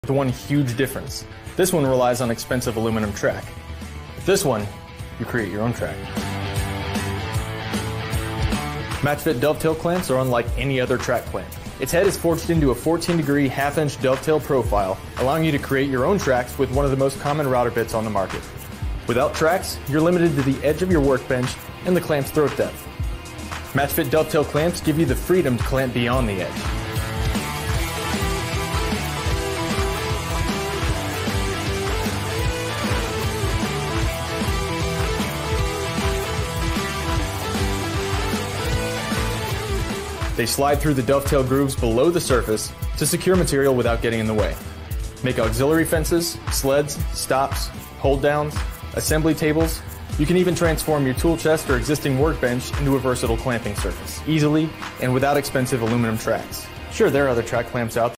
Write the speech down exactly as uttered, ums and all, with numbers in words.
with one huge difference. This one relies on expensive aluminum track. This one, you create your own track. MATCHFIT Dovetail Clamps are unlike any other track clamp. Its head is forged into a fourteen degree half inch dovetail profile, allowing you to create your own tracks with one of the most common router bits on the market. Without tracks, you're limited to the edge of your workbench and the clamp's throat depth. MATCHFIT Dovetail Clamps give you the freedom to clamp beyond the edge. They slide through the dovetail grooves below the surface to secure material without getting in the way. Make auxiliary fences, sleds, stops, hold downs, assembly tables. You can even transform your tool chest or existing workbench into a versatile clamping surface, easily and without expensive aluminum tracks. Sure, there are other track clamps out there.